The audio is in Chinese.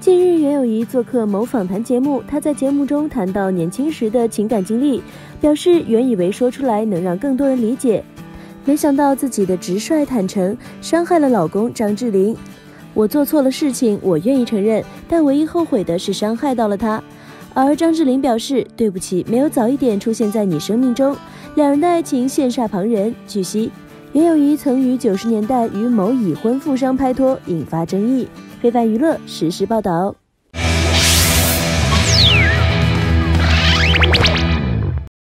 近日，袁咏仪做客某访谈节目，她在节目中谈到年轻时的情感经历，表示原以为说出来能让更多人理解，没想到自己的直率坦诚伤害了老公张智霖。我做错了事情，我愿意承认，但唯一后悔的是伤害到了他。而张智霖表示，对不起，没有早一点出现在你生命中。两人的爱情羡煞旁人。据悉，袁咏仪曾于90年代与某已婚富商拍拖，引发争议。非凡娱乐实时报道。